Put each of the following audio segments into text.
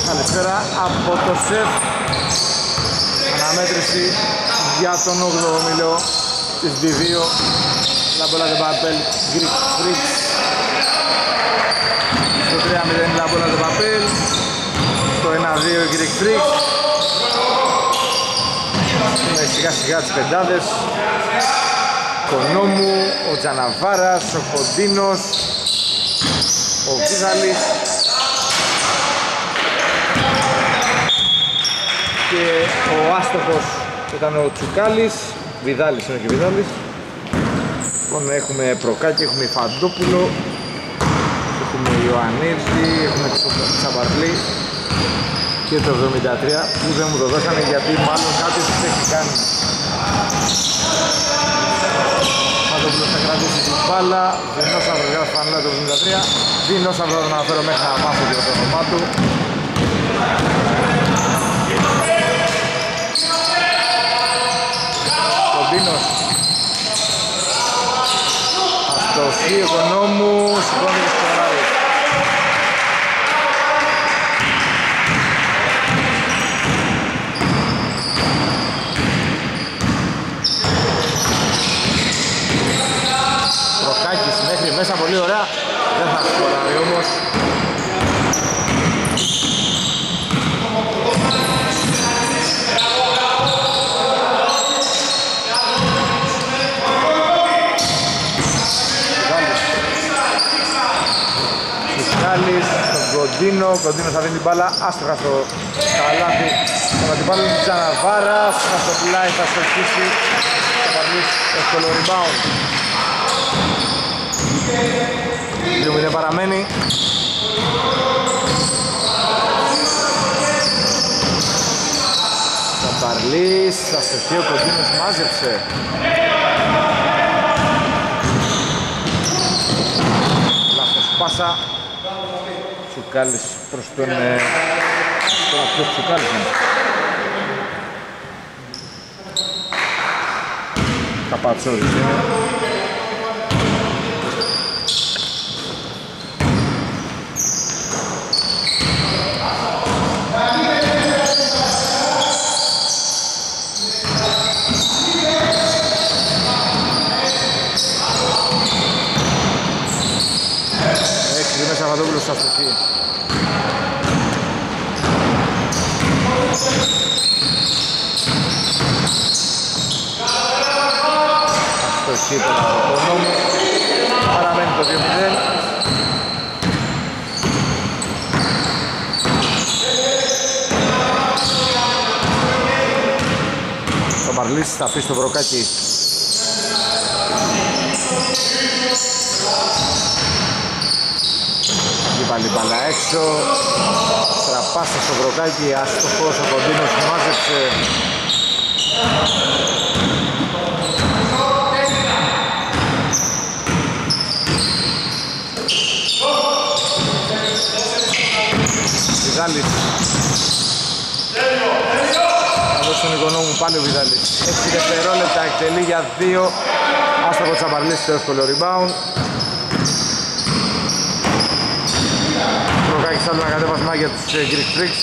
Καλησπέρα από το ΣΕΦ. Αναμέτρηση για τον 8ο όμιλο της D2. Λαμπόλα de Papel, Greek Freaks. Στο 3-0 Λαμπόλα de Papel. Στο 1-2 Greek Freaks. Είναι σιγά σιγά τις πεντάδες. Κονόμου, ο Τζαναβάρας, ο Κοντίνος, ο Βίδαλης και ο άστοχος ήταν ο Τσουκάλης. Βιδάλης είναι και Βιδάλης. Λοιπόν, έχουμε Προκάκη, έχουμε Φαντόπουλο, έχουμε Ιωαννίδη, έχουμε Τσαμπαρλή και το 73 που δεν μου το δώσανε γιατί μάλλον κάποιος τους έχει κάνει. Φαντόπουλος θα κρατήσει την μπάλα, Δεινόσαυρος γράφει φανέλα το 73, Δεινόσαυρος θα αναφέρω μέχρι να μάθω και το όνομά του. Κοντίνος. Αστοχή ο Κονόμου, σηκώνει και σκοράρει. Προκάκης μέχρι μέσα, πολύ ωραία, δεν θα σκοράρει όμως. Κοντίνο, Κοντίνο θα δίνει την μπάλα, άστοχα στο καλάθι. Θα την μπάλα είναι Τζαναβάρας, θα στο πλάι, θα στοχίσει. Θα παρλείς εύκολο rebound. 2-0 παραμένει. Θα παρλείς, θα στοχεί, ο Κοντίνος μάζεψε. Λάθος πάσα. Τσουκάλης προς τον... Τώρα ποιος Τσουκάλης είναι. Καπατσόρης είναι. Έξι μέσα Φαντόπουλος στα στοχή. Αστοχή τον Κονόμου. Παραμένει το 2-0. Το Μπαρλής θα πει στο Βροκάκι. Πάλι μπάλα έξω, τραπάσα στο Βροκάκι, αστοχός ο Κοντίνος μάζεψε. Βιδάλης. Θα δώσει τον Οικονόμου πάλι ο Βιδάλης. 6 δευτερόλεπτα εκτελεί για 2. Άστοχο Τσαμπαρλής στο εύκολο rebound. Προκάκης άλλο ένα κατέβασμα για τους Greek Freaks.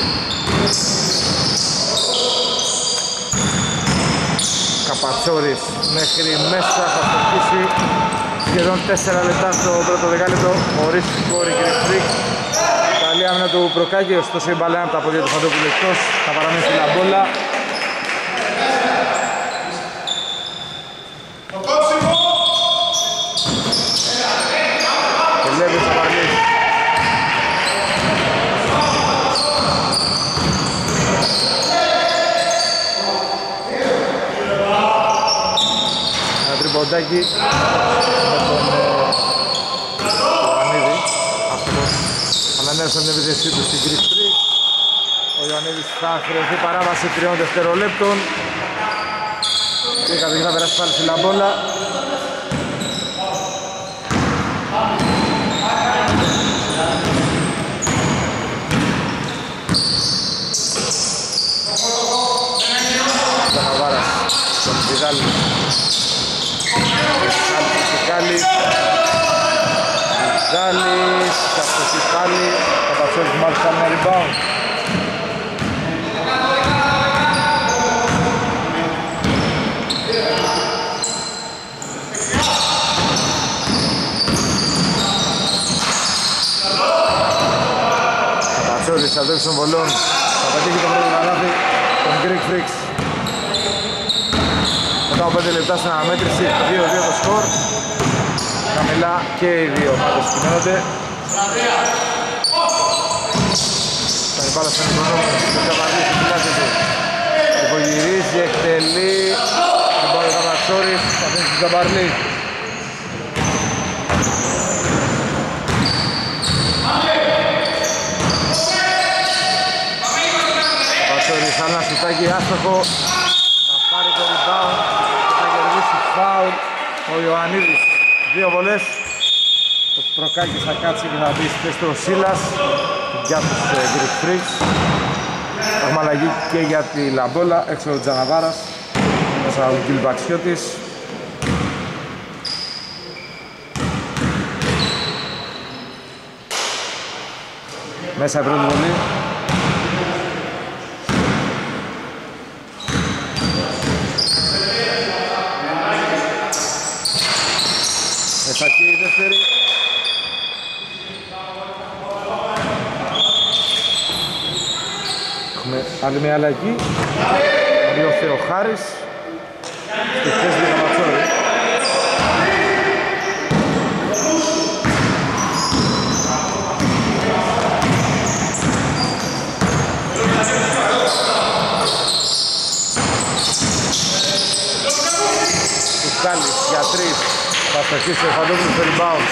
Καπατσόρης μέχρι μέσα θα στοχίσει. Σχεδόν 4 λεπτά στο πρώτο δεκάλεπτο χωρίς σκόρ οι Greek Freaks. Καλή άμυνα του Προκάκη, ωστόσο η μπαλά από τα πόδια του Φαντόπουλου εκτός. Θα παραμείνει στη λαμπόλα. Ελεύει ο Τσαμπαρλής. Ένα τριποντάκι με τον Ιωαννίδη. Αυτός ανανέωσε την επίθεσή του στην Greek Freaks. Ο Ιωαννίδης θα χρειαστεί παράβαση 3 δευτερολέπτων και η κατοχή θα περάσει πάλι στη λαμπόλα. Ζαναβάρας στον Βιδάλη. Βιδάλης, Βιδάλης, αυτός πάλι, Καπατσόρης μάλιστα ένα rebound. Πατσόρης, αντόξης των βολών, θα πετύχει το πρώτο καλάθι των Greek Freaks. Μετά από 5 λεπτά στην αναμέτρηση, 2-2 το σκορ. Χαμηλά και οι δύο ομάδες κυμαίνονται. Θα είναι πάλι στον Οικονόμο, το Καβαρλής, η πλάτη του. Υπογυρίζει, εκτελεί, την πάρει ο Πατσόρης, θα αφήνει στον Τζαμπαρλή. Πατσόρης, άλλο ένα σουτάκι άστοχο. Θα πάρει το rebound, θα κερδίσει φάουλ ο Ιωαννίδης. Δύο βολές. Το Προκάκης θα κάτσει και θα μπει στη θέση του Σίλας για τους Greek Freaks. Έχουμε αλλαγή και για τη Λαμπόλα, έξω ο Τζαναβάρας, μέσα από τον Κιλμπαξιώτης. Μέσα η πρώτη βολή. Μέσα και η δεύτερη. Έχουμε άλλη μια αλλαγή. Ο Θεοχάρης στη θέση του Καματσόρη. Κουσκάλης για 3. Θα στοχίσει ο Φαντόπουλος στο rebound.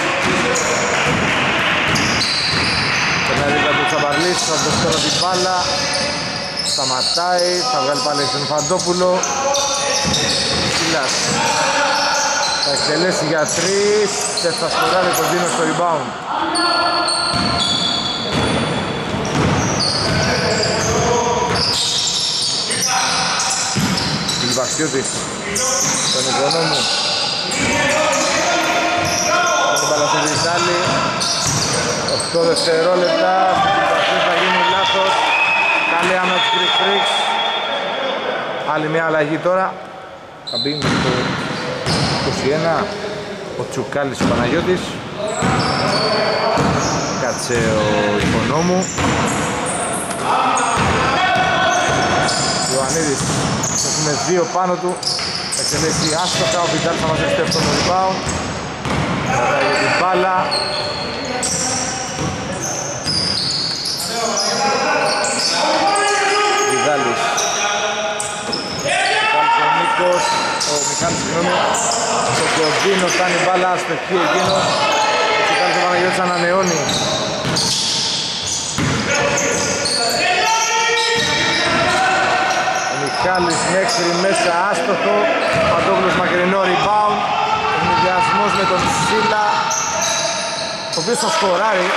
Περνάει δίπλα του Τσαμπαρλής, θα δώσει τώρα την μπάλα. Σταματάει, θα βγάλει πάλι στον Φαντόπουλο. Σίλας θα εκτελέσει για 3 και θα σκοράρει τον Δίνο στο rebound. Κιλμπαξιώτης τον Οικονόμου. Τον μπάλα στο Βιτάλη. 8 δευτερόλεπτα. Στην θα γίνει λάθος. Καλή άμυνα τους Greek Freaks. Άλλη μια αλλαγή τώρα. Θα μπει με το 21 ο Τσουκάλης ο Παναγιώτης. Κάτσε ο Οικονόμου. Ιωαννίδης. Έχουμε 2 πάνω του. Εκτελέσει άστοχα. Ο Βιτάλης θα μαζευτεί αυτό το rebound. Κρατάει για την μπάλα. Βιδάλης. Ο Νίκος, ο Μιχάλης, συγγνώμη. Ο Κοντίνος κάνει μπάλα, αστοχή εκείνος. Ο Μιχάλης ο Παναγιώτης ανανεώνει. Ο Μιχάλης μέχρι μέσα, άστοχο. Παντόπουλος μακρινό rebound. Ευνηδιασμός με τον Σίλα, ο οποίος θα σκοράρει.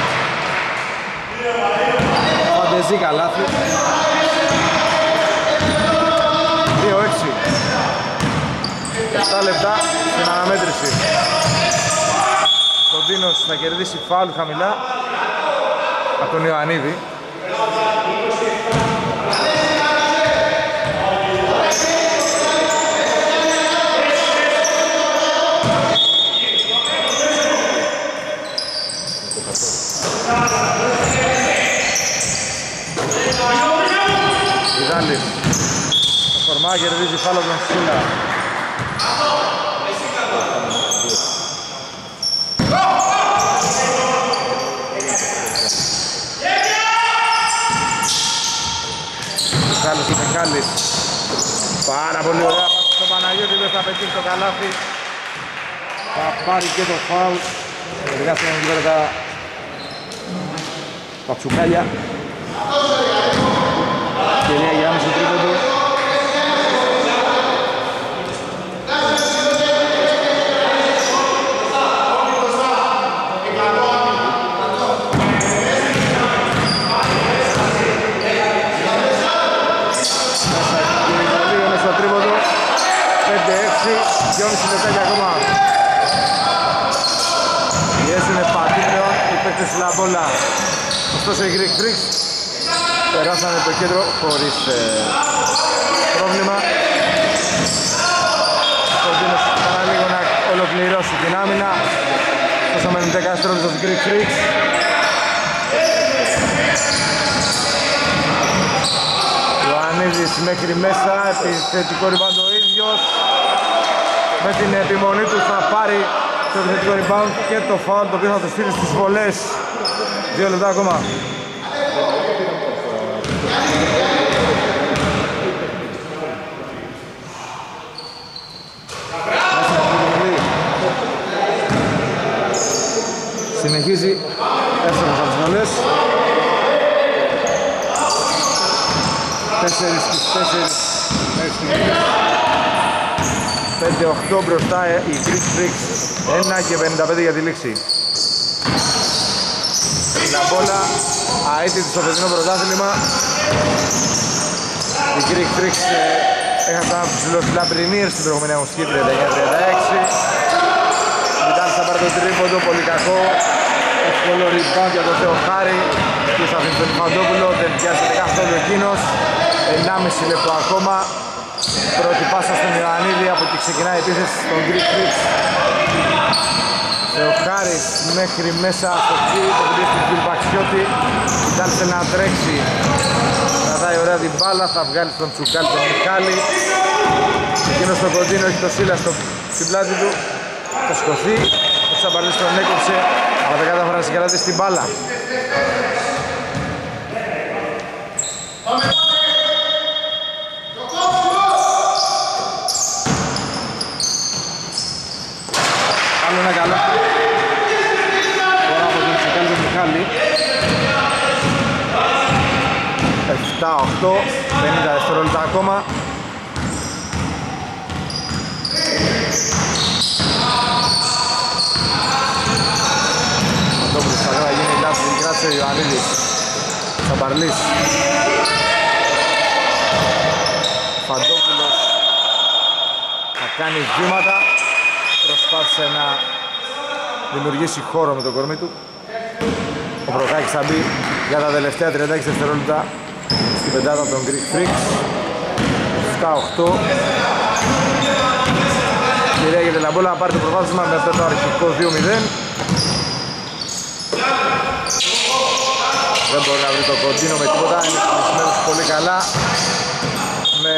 Φαντεζή καλάθι. 2-6. 7 λεπτά στην αναμέτρηση. Κοντίνος θα κερδίσει φάουλ χαμηλά από τον Ιωαννίδη. Βιδάλης. Το φορμά κερδίζει φάουλ από τον Σίλα. Μιχάλης ο Μιχάλης. Πάρα πολύ ωραία πάση στον Παναγιώτη, δεν θα πετύχει το καλάθι. Θα πάρει και το φάουλ. Εργάστηκαν εκεί πέρα τα τσουκάλια. Ευκαιρία για άμεσο τρίποντο. Μέσα στο τρίποντο. 5-6, 2,5 λεπτάκια ακόμα. Πιέζουνε πατή πλέον οι παίκτες της Λαμπόλα. Ωστόσο οι Greek Freaks περάσανε το κέντρο χωρίς πρόβλημα. Ο Κοντίνος παραλίγο να ολοκληρώσει την άμυνα. Όσο μένουν 10 στρόφες στους Greek Freaks. μέχρι μέσα, επιθετικό rebound ο ίδιος. Με την επιμονή του θα πάρει το επιθετικό rebound και το foul, το οποίο θα το στείλει στις βολές. 2 λεπτά ακόμα. Συνεχίζει εύστοχος από τις βολές. 4 στις 4 μέχρι στιγμής. 5-8 μπροστά οι Greek Freaks, 1 και 55 για τη λήξη. La μπόλα αίτητη στο φετινό πρωτάθλημα. Οι Greek Freaks έχασαν από τους Λαμπρινίρς στην προηγούμενη αγωνιστική 39-36. Βιτάλης θα πάρει το τρίποντο, πολύ κακό. Εύκολο rebound για τον Θεοχάρη και θα αφήνει τον Ιφαντόπουλο, δεν πιάζεται καθόλου εκείνος. 1,5 λεπτό ακόμα. Πρώτη πάσα στον Ιωαννίδη, από εκεί ξεκινάει η επίθεση στον Greek Freaks. Θεοχάρης μέχρι μέσα στο G, το πηδεί στον Κυρπαξιώτη. Βιτάλης θέλει να τρέξει, κρατάει ωραία την μπάλα, θα βγάλει στον Τσουκάλη τον Μιχάλη. Εκείνος στο κοντίνο έχει το Σίλα στην πλάτη του, θα σκοθεί, ο Τσαμπαλής τον έκοψε, αλλά δεν κατάφερα να συγκρατήσει την μπάλα. Άλλο ένα καλά. Τώρα από τον Τσουκάλη τον Μιχάλη. 7-8, 50 δευτερόλεπτα ακόμα. Αντόπουλος θα γράφει, γίνει η λάθη, κράτησε ο Ιωαννίδης. Σαμπαρλής. Φαντόπουλος θα κάνει βήματα. Προσπάθησε να δημιουργήσει χώρο με το κορμί του. Ο Προκάκης θα μπει για τα τελευταία 36 δευτερόλεπτα στην πεντάδα των Greek Freaks. 7-8. Κυριακή Λαμπόλα να πάρει το προβάδισμα με αυτό το αρχικό 2-0. Δεν μπορεί να βρει το κοντίνο με τίποτα, είναι χρησιμμένος πολύ καλά. Με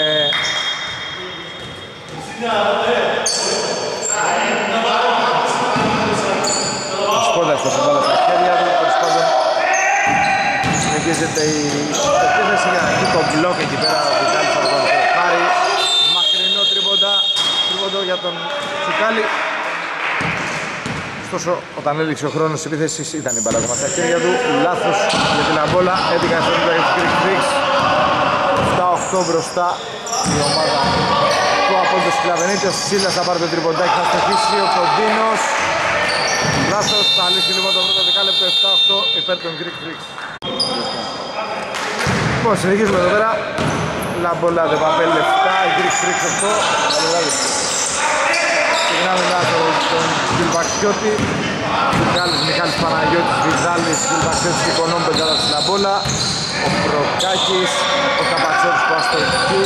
σκόντα στο συμβάλλον στα χέρια του, τέλος πάντων συνεχίζεται η επίθεση για να έχει το μπλοκ εκεί πέρα ο Βιτάλης από τον Θεοχάρη. Μακρινό τρίποντο για τον Τσουκάλη. Ωστόσο, όταν έληξε ο χρόνος της επίθεσης ήταν η μπάλα ακόμα στα χέρια του. Λάθος για την αμπόλα, 11 δευτερόλεπτα για τους Greek Freaks. 7-8 μπροστά η ομάδα του Απόλλωνος Σκλαβενίτη. Ο Σίλας θα πάρει το τριποντάκι, θα στοχίσει ο Κοντίνος. Λάθος, θα λύσει λοιπόν το πρώτο δεκάλεπτο. 7-8 υπέρ των Greek Freaks. Λοιπόν, συνεχίζουμε εδώ πέρα. Λαμπόλα de Papel 7, οι Greek Freaks 8. Ξεκινάμε μετά τον Κιλβαξιώτη. Μιχάλης Παναγιώτης, Βιδάλης, Κιλβαξιώτης και Κονόμ πεντάδα στη Λαμπόλα. Ο Προκάκης, ο Καπατσότης που αστοχεί.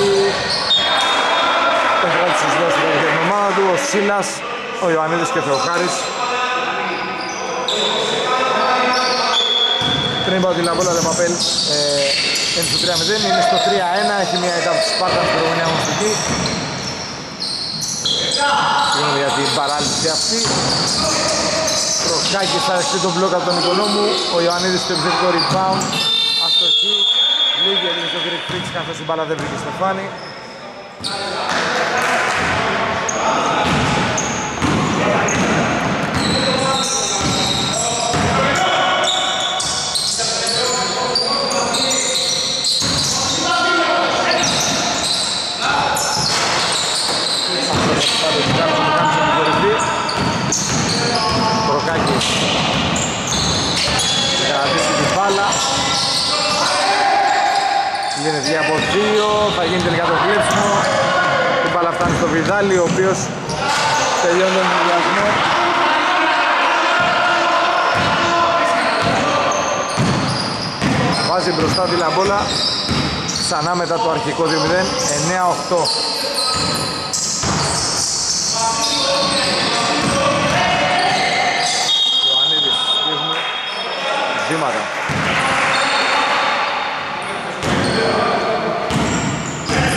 Έχει βάλει στους δώσεις για την ομάδα του, ο Σίλας, ο Ιωαννίδης και ο Θεοχάρης. Πριν πάω τη Λαμπόλα de Papel είναι στο 3-0, είναι στο 3-1, έχει μια ηττα από τη Σπάρτα στην προηγούμενη αγωνιστική. Συγγνώμη για την παράλυση αυτή. Προκάκης θα δεχτεί τον μπλοκ από τον Οικονόμου. Ο Ιωαννίδης στο επιθετικό rebound. Αστοχή. Λίγη έγινε στο Greek Freaks καθώς η μπάλα δεν βρήκε στο φάνη. Προκάκης θα κρατήσει την μπάλα. Γίνεται 2 από 2, θα γίνει τελικά το κλέψιμο. Η μπάλα φτάνει στο Βιδάλη, ο οποίος τελειώνει τον ενδιασμό. Βάζει μπροστά τη Λαμπόλα ξανά μετά το αρχικό 2-0, 9-8. Ιωαννίδης, δείχνει βήματα.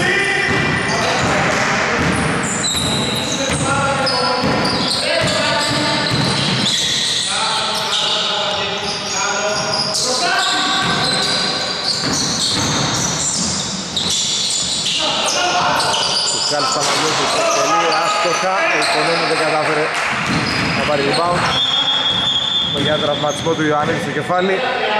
Τσουκάλης Παναγιώτης εκτελεί άστοχα, ο Οικονόμου δεν κατάφερε να πάρει rebound για τραυματισμό του Ιωαννίδη στο κεφάλι.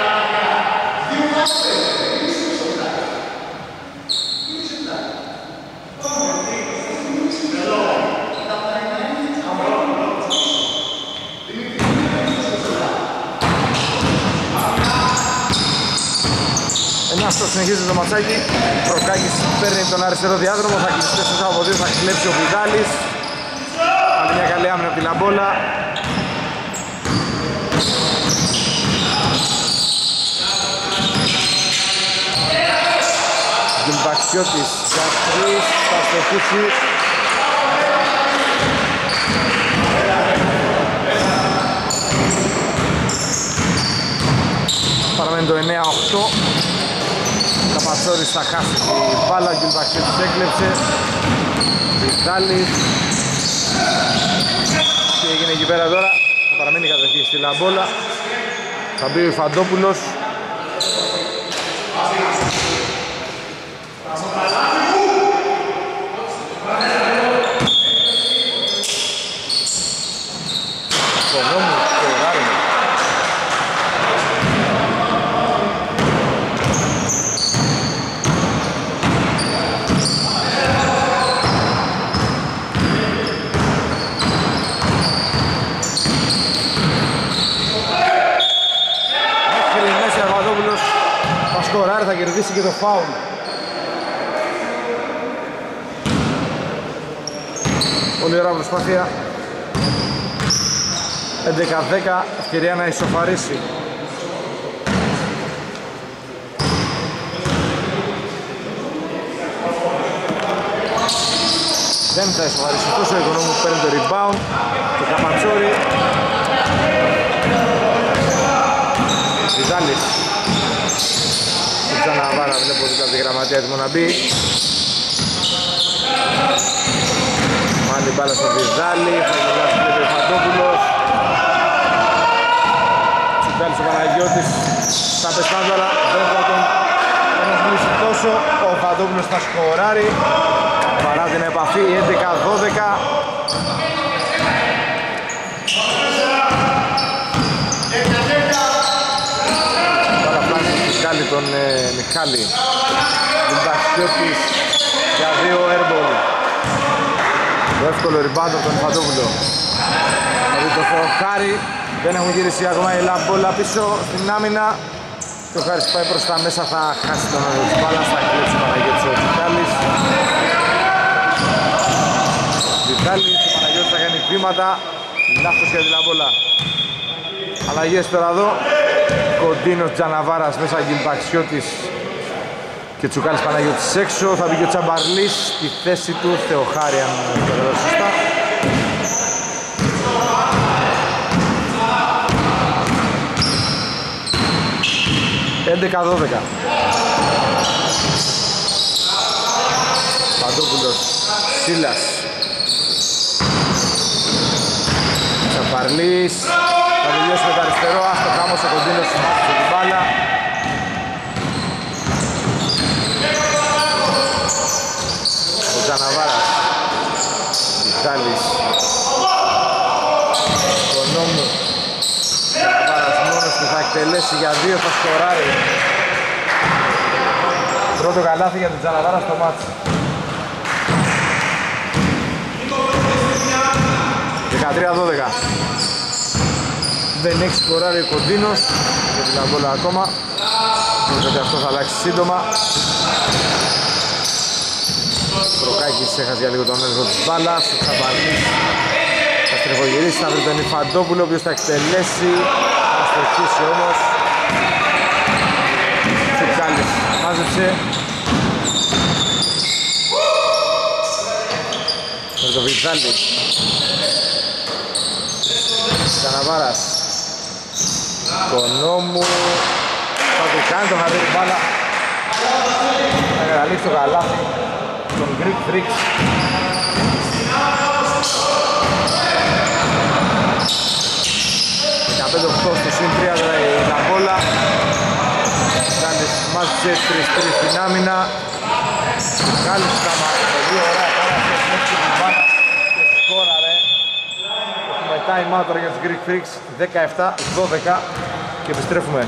Αυτό συνεχίζει το ματσάκι. Προκάκης παίρνει τον αριστερό διάδρομο, θα κλείσει 4 από 2, θα κλέψει ο Βιδάλης. Άλλη μια καλή άμυνα από τη Λαμπόλα. Γκυλμπαξιώτης για 3, θα στοχίσει. Παραμένει το 9-8. Καπατσόρης θα χάσει την μπάλα, ο Γκυλμπαξιώτης έκλεψε. Βιτάλης. Τι έγινε εκεί πέρα τώρα, θα παραμείνει η κατοχή στη Λαμπόλα. Θα μπει ο Ιφαντόπουλος. Θα κερδίσει και το φάουλ. Πολύ ωραία προσπάθεια. 11-10, ευκαιρία να ισοφαρίσει. Δεν θα ισοφαρίσει τόσο, ο Οικονόμου παίρνει το rebound. Το Καπατσόρι. Βιδάλης. Τζαναβάρα βλέπω ότι από τη γραμματεία έτοιμο να μπει. Μάλλη μπάλα στο Βιδάλη, θα γελάσει και ο Φαντόπουλος. Τσουκάλης ο Παναγιώτης στα πεστάνταλα, δεν θα τον ενοχλήσει τόσο. Ο Φαντόπουλος θα σκοράρει, παρά την επαφή 11-12. Τον Μιχάλη Γκυλμπαξιώτης για 2 airball. Το εύκολο rebound από τον Φαντόπουλο. Δηλαδή το Θεοχάρη, δεν έχουν γυρίσει ακόμα η Λαμπόλα πίσω στην άμυνα. Και ο Χάρης πάει προς τα μέσα, θα χάσει τον όριο της μπάλας, θα κλέψει ο Παναγιώτης ο Τσουκάλης. Βιτάλης, ο Παναγιώτης θα κάνει βήματα, λάθος για τη Λαμπόλα. Αλλαγές τώρα εδώ. Κοντίνος Τζαναβάρας μέσα, Γκυλμπαξιώτης και Τσουκάλης Παναγιώτης έξω. Θα μπει και ο Τσαμπαρλής στη θέση του Θεοχάρη, αν το σωστά. «11-12». Παντόπουλος, Σίλας, Τσαμπαρλής. Θα τελειώσει με το αριστερό, άστοχα όμως ο Κοντίνος μάθησε την μπάλα. Ο Τζαναβάρας, Βιτάλης, Οικονόμου. Τζαναβάρας μόνος που θα εκτελέσει για 2, θα σκοράρει. Πρώτο καλάθι για τον Τζαναβάρα στο μάτς. 13-12. Δεν έχει σκοράρει ο Κοντίνος για την Λαμπόλα ακόμα. Νομίζω ότι αυτό θα αλλάξει σύντομα. Προκάκης έχασε για λίγο τον έλεγχο της μπάλας. Ο Τσαμπαρλής θα στρεφογυρίσει, θα βρει τον Ιφαντόπουλο, ο οποίος θα εκτελέσει. Θα στοχίσει όμως. Τσουκάλης μάζεψε. Με το Βιτάλη. Καναβάρας. Οικονόμου. Θα του κάνει τον χαρτί μπάλα. Θα καταλήξει το καλάθι. Τον Greek Freaks. Για 5-8 στο συν 3 η Λαμπόλα. Μάζεψε 3-3 στην άμυνα. Τσουκάλης Στάμα, πολύ ωραία πέρασε μέχρι την μπάλα και σκόραρε. Έχουμε time out τώρα για τους Greek Freaks, 17-12 και επιστρέφουμε.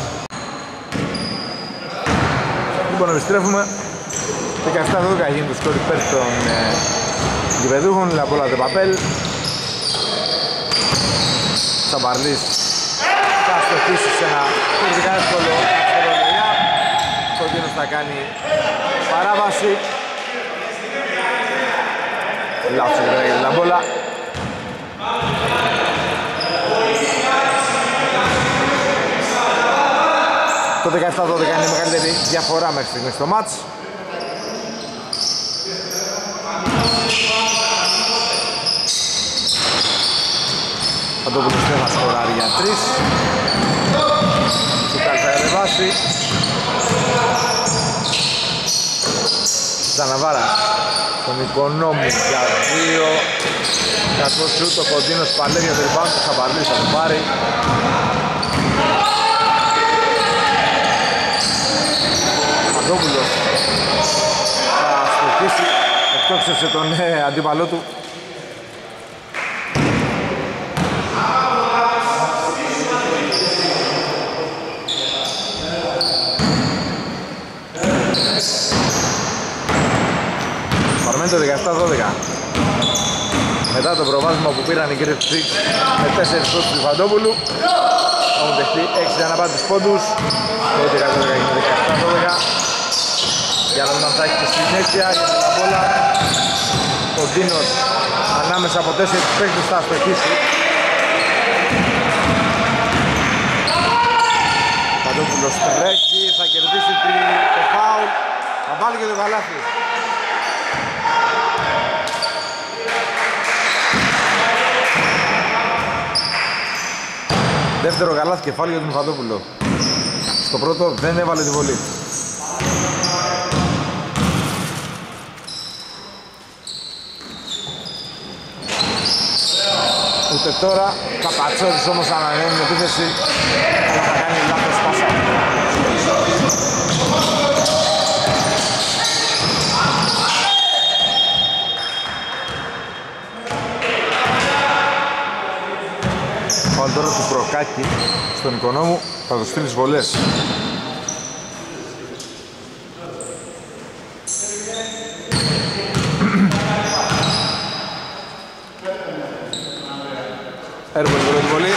Λοιπόν, επιστρέφουμε. 17-12 γίνει το σκορ υπέρ των γηπεδούχων. Λαμπόλα Τεπαπέλ. Τσαμπαρλής θα στοχίσει σε ένα ειδικά εύκολο δευτερόλεπτα. Κοντίνος θα κάνει παράβαση. Λάθος για τη Λαμπόλα. Το 17-12 είναι η μεγαλύτερη διαφορά μέχρι στιγμής στο μάτς. Παντόπουλος δεν θα σκοράρει για 3. Τσουκάλης θα κατεβάσει. Ζαναβάρας τον Οικονόμου για 2. Κακό σουτ, ο Κοντίνος παλεύει για το rebound του Χαμπαρλής, θα το πάρει. Παντόπουλος θα στοχίσει, εκτόξευσε τον αντίπαλό του. Παραμένει το 17-12. Μετά το προβάδισμα που πήραν οι Greek Freaks με 4 πόντους του Φαντόπουλου, έχουν δεχτεί 6 αναπάντης πόντους. Το 17-12 είναι 17-12. Για να δούμε αν θα έχει και συνέχεια για την Λαμπόλα. Ο Ντίνος ανάμεσα από 4 παίκτες θα αστοχίσει. Φαντόπουλος τρέχει, θα κερδίσει το φάουλ, θα βάλει και το καλάθι. Δεύτερο καλάθι κεφάλι για τον Φαντόπουλο. Στο πρώτο δεν έβαλε τη βολή. Ούτε τώρα, Καπατσόρης όμως ανανεώνει την επίθεση, αλλά θα κάνει λάθος πάσα. Πάλι τώρα του Προκάκη στον Οικονόμου, θα το στείλει βολές. Έρχονται την πρώτη βολή.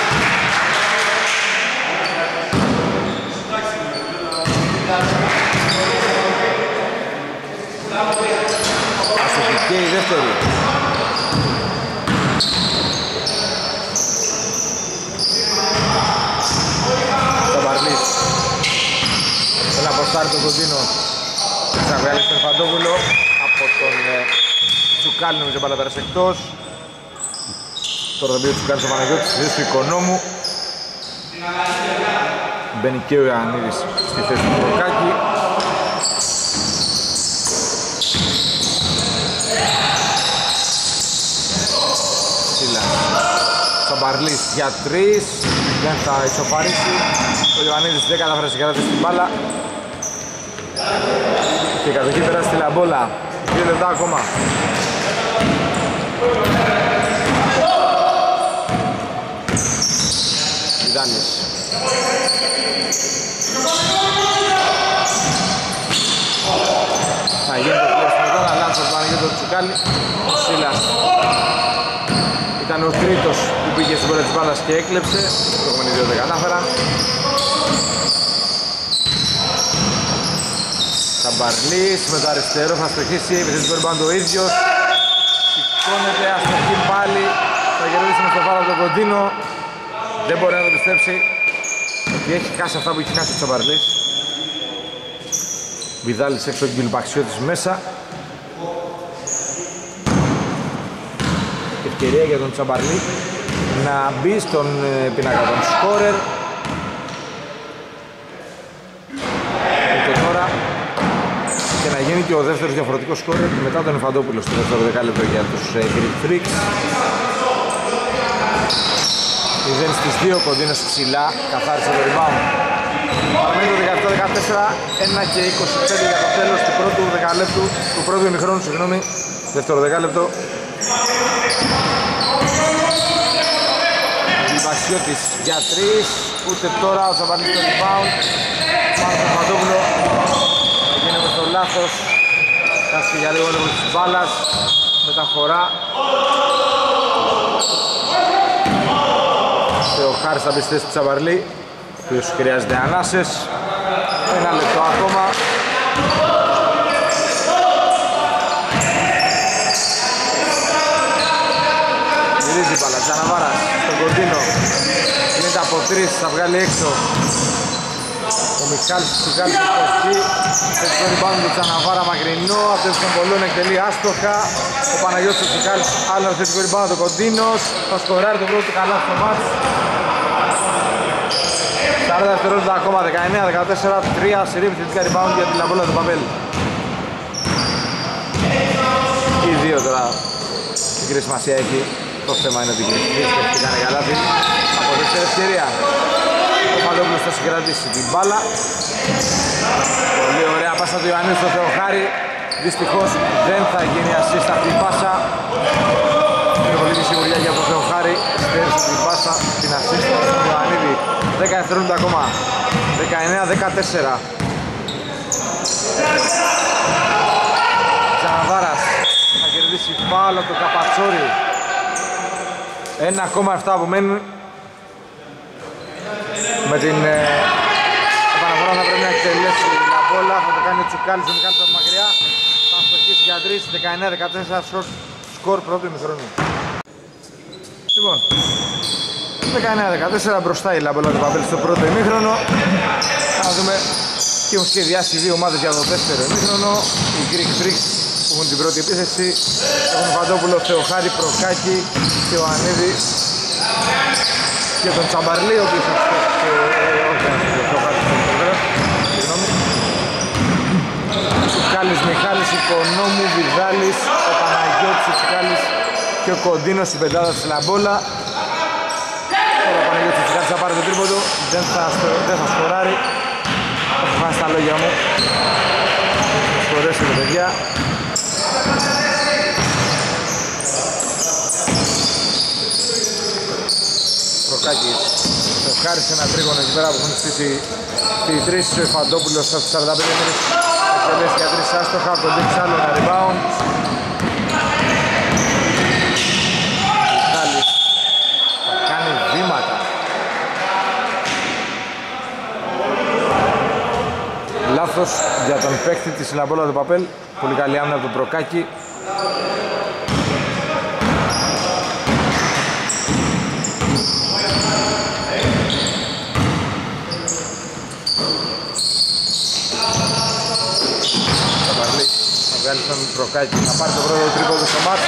Αστοχή και η δεύτερη. Τσαμπαρλής. Ένα αποστάρει τον Κοντίνο. Θα βγάλει στον Φαντόπουλο από τον Τσουκάλη, νομίζω μπάλα πέρασε εκτός. Τώρα τον Τσουκάλης ο Παναγιώτης στη θέση του Οικονόμου. Μπαίνει και ο Ιωαννίδης στη θέση του Προκάκη. Τσαμπαρλής για 3, δεν θα ισοφαρίσει. Ο Ιωαννίδης δεν κατάφερε να συγκρατήσει την μπάλα. Και η κατοχή περάσει στη Λαμπόλα. 2 λεπτά ακόμα. Βιδάλης. Θα γίνει το κλέψιμο τώρα, λάθος πάνε για τον Τσουκάλη. Ο Σίλας ήταν ο τρίτος που πήγε στην πόρτα της μπάλας και έκλεψε. Οι προηγούμενοι δύο δεν κατάφεραν. Τσαμπαρλής με το αριστερό θα στοχίσει, επιθέσει το rebound ο ίδιος. Σηκώνεται, αστοχή πάλι. Θα κερδίσει με στο φάρο από τον Κοντίνο. Δεν μπορεί να το πιστέψει ότι έχει χάσει αυτά που έχει χάσει ο Τσαμπαρλής. Βιδάλης έξω, τον Κιλπαξιώτης μέσα. Ευκαιρία για τον Τσαμπαρλή να μπει στον πίνακα των σκόρερ. Και τώρα και να γίνει και ο δεύτερος διαφορετικός σκόρερ μετά τον Φαντόπουλο στο δεύτερο δεκάλεπτο για τους Greek Freaks. 0 στις 2, Κοντίνος ψηλά, καθάρισε το rebound. Παραμένει το 17-14, 1 και 25 για το τέλος του πρώτου δεκαλέπτου, του πρώτου ημιχρόνου, συγγνώμη, δεύτερο δεκάλεπτο. Βασιώτης για 3, ούτε τώρα ο Τσαμπαρλής στο rebound. Μάρκος Παπαδόπουλο γίνεται στο λάθος, χάθηκε για λίγο έλεγχο της μπάλας, μεταφορά. Ο Χάρης θα μπει στη θέση του Τσαμπαρλή, ο οποίος χρειάζεται ανάσες. 1 λεπτό ακόμα. Γυρίζει η μπάλα, Τζαναβάρας στον Κοντίνο. Γίνεται από 3, θα βγάλει έξω. Ο Μιχάλης Τσουκάλης στο εκεί. Έτσι το rebound του Τζαναβάρα μακρινό. Αυτές των πολλών εκτελεί άστοχα. Ο Παναγιώτης Τσουκάλης άλλο θετικό rebound του Κοντίνος. Θα σκοράρει το πρώτο του καλά στο μάτς. 40 δευτερόλεπτα ακόμα, 19-14, 3 σειρή επιθετικά rebound για την Λαμπόλα του Παπέλ. Οι δύο τώρα μικρή σημασία έχει. Το θέμα είναι ότι και κάνει καλάθι. Από δεύτερη ευκαιρία ο Παπαδόπουλος θα συγκρατήσει την μπάλα. Πολύ ωραία πάσα του Ιωαννίου στο Θεοχάρη. Δυστυχώς δεν θα γίνει assist αυτή η πάσα. Είναι πολύ τη σιγουριά για τον Θεοχάρη. Στέρισε την πάσα, την assist του Ιωαννίδη. 10 δευτερόλεπτα ακόμα. 19-14. Τζαναβάρας θα κερδίσει φάουλ από τον Καπατσόρη. 1,7 απομένουν. Με την επαναφορά θα πρέπει να εκτελέσει η Λαμπόλα. Θα το κάνει ο Τσουκάλης, ο Μιχάλης από μακριά. Θα στοχίσει για 3, 19-14 σκορ πρώτου ημιχρόνου. Λοιπόν, 19-14 μπροστά η Λαμπόλα του Παπέλ στο πρώτο ημίχρονο. Θα δούμε και έχουν σχεδιάσει δύο ομάδες για το δεύτερο ημίχρονο. Οι Greek Freaks που έχουν την πρώτη επίθεση. Έχουν Φαντόπουλο, Θεοχάρη, Προκάκη και ο Ανίδη και τον Τσαμπαρλή, ο οποίος Τσουκάλης, Μιχάλης, Οικονόμου, Βιδάλης, ο Παναγιώτης, ο Τσουκάλης και ο Κοντίνος στην πεντάδα της Λαμπόλα. Τώρα ο Παναγιώτης ο Τσουκάλης θα πάρει το τρίποντο, δεν θα σκοράρει. Θα φάσει τα λόγια μου. Θα σκορέσει το παιδιά. Προκάκης, ο Χάρης ένα τρίγωνο εκεί πέρα που έχουν στήσει τη 3, ο Φαντόπουλος στα 45 μέρες εκτελέσει για 3 άστοχα, κοντήξει άλλο ένα rebound. Βιτάλης θα κάνει βήματα. Λάθος για τον παίκτη της Λαμπόλα του Παπέλ, πολύ καλή άμυνα από τον Προκάκη. Βγάλει τον Προκάκη, θα πάρει το πρώτο τρίποντο στο μάτς.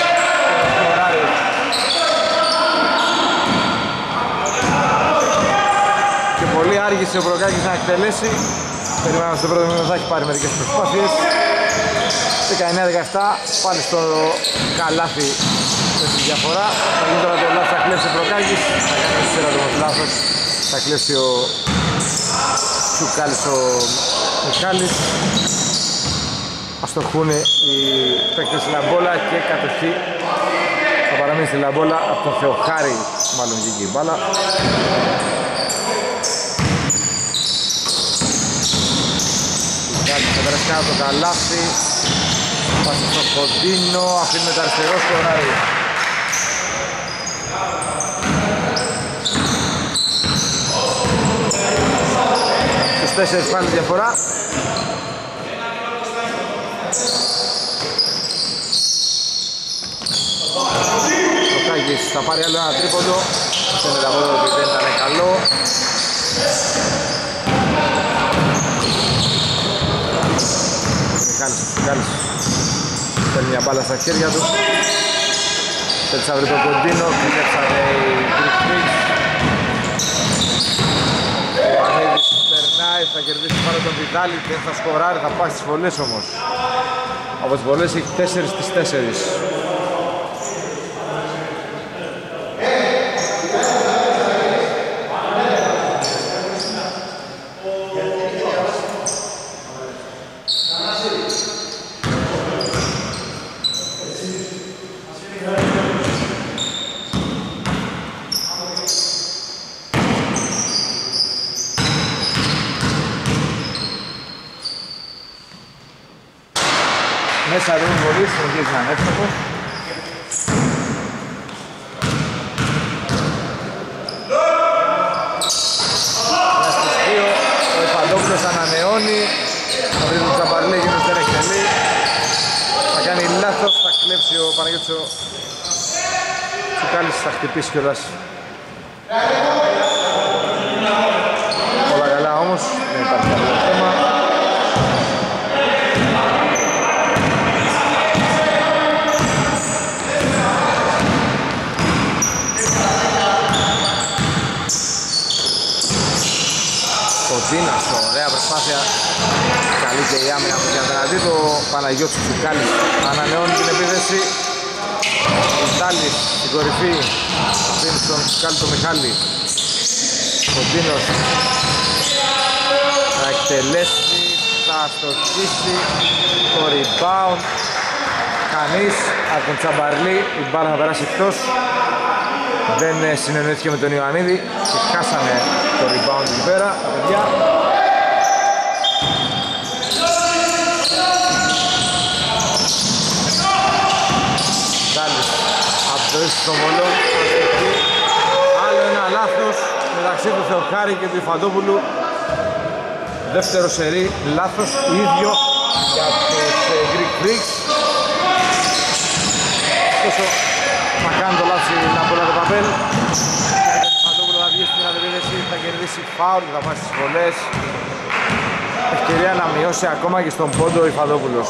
Και πολύ άργησε ο Προκάκης να εκτελέσει. Περιμέναμε στο πρώτο μήνυμα θα έχει πάρει μερικές προσπάθειες. 19-17, πάλι στο καλάθι με τη διαφορά. Θα γίνει τώρα το λάθος, θα κλέψει ο Προκάκης. Θα κάνει εσέρα το λάθος, θα κλέψει ο Τσουκάλης ο Μιχάλης. Αστοχούν οι παίκτες στη Λαμπόλα και κατοχή θα παραμείνει στη Λαμπόλα από τον Θεοχάρη, μάλλον βγήκε η μπάλα. Θα περάσει κάτω το καλάθι, πάσει στο Κοντίνο, αφήνει με τα αριστερό σκοράρι. Στους 4 πάλι διαφορά. Θα πάρει άλλο ένα τρίποντο. Φαίνεται από εδώ ότι δεν ήταν καλό. Μιχάλης παίρνει μια μπάλα στα χέρια του. Έτσι θα βρει το Κοντίνο, κλέψανε οι Greek Freaks. Ο Ανίδης περνάει, θα κερδίσει πάνω τον Βιτάλη, δεν θα σκοράρει, θα πάει στις βολές όμως. Από τις βολές έχει 4 στις 4. Μέσα δεν είναι πολύ, συνεχίζει ανεύστοχος. Μια στις δύο, ο Εφαντόπουλος ανανεώνει. Θα βρει τον Τσαμπαρλή, εκείνος δεν εκτελεί. Θα κάνει λάθος, θα κλέψει ο Παναγιώτης ο Τσουκάλης, θα χτυπήσει κιόλας. Όλα καλά όμως, δεν υπάρχει κάποιο θέμα. Κοντίνας, ωραία προσπάθεια. Καλή και η άμυνα από την απέναντι του. Παναγιώτης Τσουκάλης ανανεώνει την επίθεση. Βιτάλης στην κορυφή. Αφήνει στον Τσουκάλη το Μιχάλη. Κοντίνος θα εκτελέσει, θα στοχίσει το rebound. Κανείς από τον Τσαμπαρλή, η μπάλα θα περάσει εκτός. Δεν συνεννοήθηκε με τον Ιωαννίδη και χάσανε το rebound εκεί πέρα τα παιδιά. Δάλης από το ίσο στο μολό. Άλλο ένα λάθος μεταξύ του Θεοχάρη και του Ιφαντόπουλου. Δεύτερο σερί λάθος, ίδιο για τους Greek Freaks. Ωστόσο θα κάνει το λάθος η Ναπόλα του Παπέλ. Ο Ιφαντόπουλου θα βγει στην αντεπίθεση, θα κερδίσει φάουλ, θα πάει στις βολές. Ευκαιρία να μειώσει ακόμα και στον πόντο ο Ιφαντόπουλος.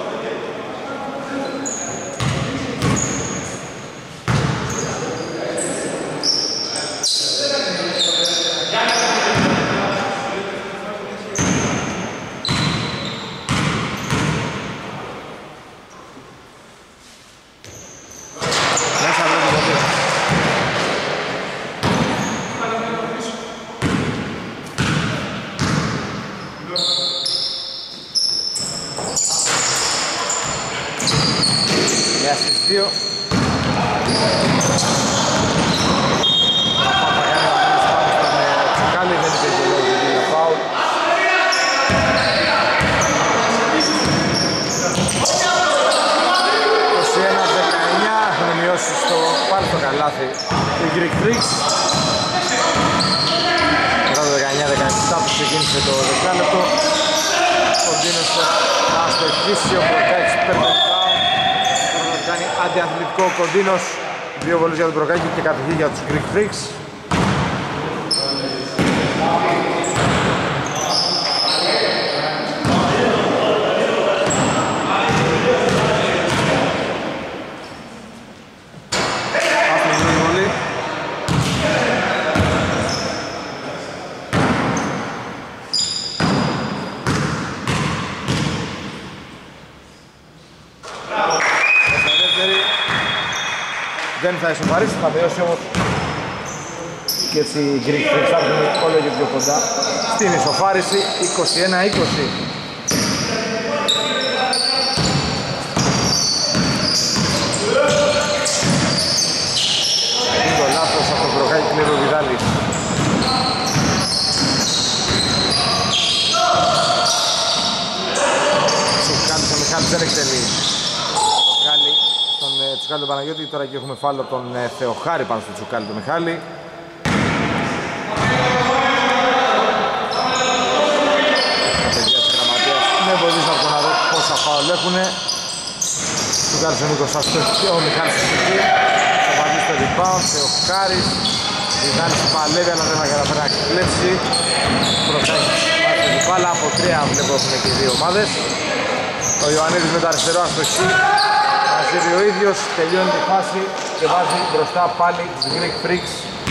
οι Greek Freaks. Μετά το 19-17 που ξεκίνησε το δεκάλεπτο. Ο Ντίνος θα αστοχίσει, ο Προκάκης παίρνει down. Τώρα θα κάνει αντιαθλητικό ο Κοντίνος. 2 βολές για τον Προκάκη και κατοχή για τους Greek Freaks. Δεν θα ισοπαρίσει, θα μειώσει όμως και έτσι οι Greek Freaks θα έρθουν όλο και πιο κοντά στην ισοφάριση 21-20. Είναι το λάθος από τον Προκάκη, κλέβει ο Βιδάλης. Τσουκάλης ο Μιχάλης δεν εκτελεί. Τσουκάλη τον Παναγιώτη, τώρα και έχουμε φάλο τον Θεοχάρη πάνω στο Τσουκάλη του Μιχάλη. Τα παιδιά της γραμματείας με εμποδίζουν από να δω πόσα φάουλ έχουνε. Τσουκάλης ο Νίκος αστοχή, ο Μιχάλης αστοχή. Θα πατήσει το rebound, Θεοχάρης. Βιδάλης παλεύει αλλά δεν θα καταφέρει να κλέψει. Προκάκης βάζει την μπάλα, από 3 βλέπω έχουν και οι δύο ομάδες. Ο Ιωαννίδης με το αριστερό αστοχή. Μαζεύει ο ίδιος, τελειώνει τη φάση και βάζει μπροστά πάλι τους Greek Freaks